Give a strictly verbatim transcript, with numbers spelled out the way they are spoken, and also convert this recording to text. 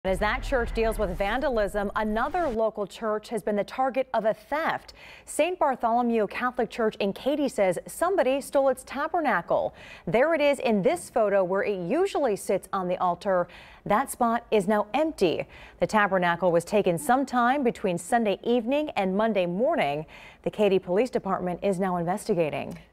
As that church deals with vandalism, another local church has been the target of a theft. Saint Bartholomew Catholic Church in Katy says somebody stole its tabernacle. There it is in this photo where it usually sits on the altar. That spot is now empty. The tabernacle was taken sometime between Sunday evening and Monday morning. The Katy Police Department is now investigating.